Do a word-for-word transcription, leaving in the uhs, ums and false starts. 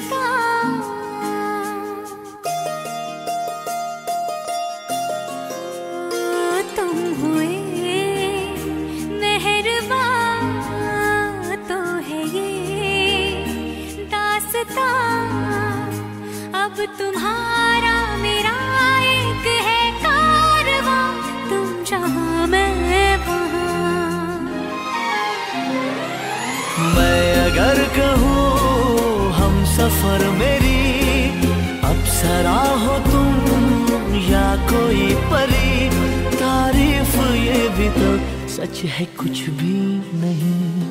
का तुम हुए मेहरबान, तो है ये दास्तां। अब तुम्हारा मेरा एक है कारवां, तुम जहां मैं वहां। मैं अगर कहूँ हम सफर मेरी अप्सरा हो तुम या कोई परी, तारीफ ये भी तो सच है कुछ भी नहीं।